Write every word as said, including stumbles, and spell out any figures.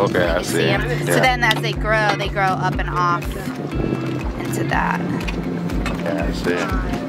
Oh, okay, I You see. see 'em? Yeah. So then as they grow, they grow up and off into that. Yeah, I see.